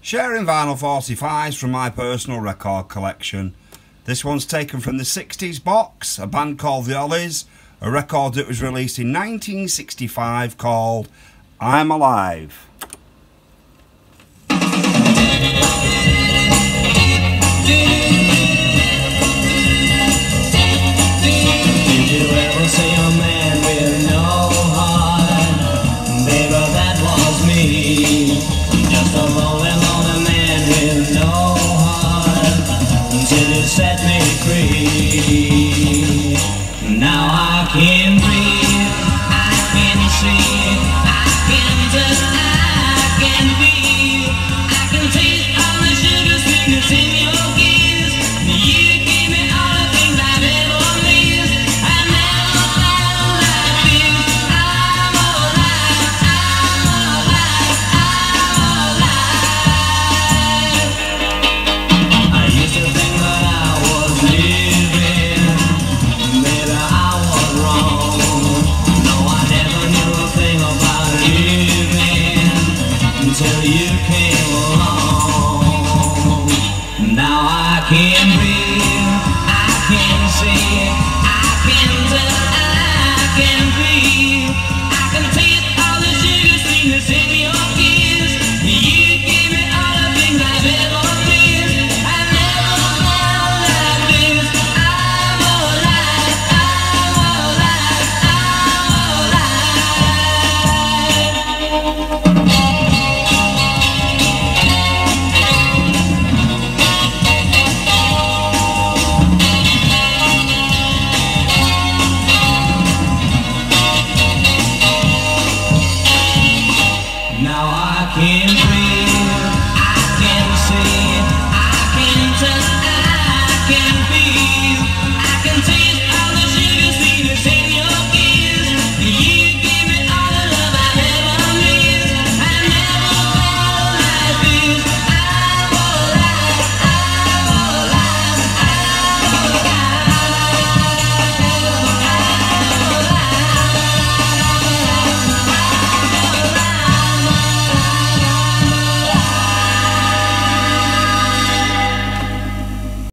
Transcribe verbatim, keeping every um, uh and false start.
Sharing vinyl forty-fives from my personal record collection. This one's taken from the sixties box, a band called the Hollies, a record that was released in nineteen sixty-five called I'm Alive. Set me free. Now I can breathe, I can see, I can touch, I can feel, I can taste all the sugar sweetness in your kiss. You give me all the things I've ever missed. I never felt like this. I'm alive, I'm alive, I'm alive. I used to think that I living, maybe I was wrong. No, I never knew a thing about living until you came along. Now I can breathe, I can see, I can touch, I can feel, I can taste all the sugar sweetness in your kiss. You give me all the things I've ever missed. I never felt like this. I'm alive, I'm alive, I'm Now I can breathe.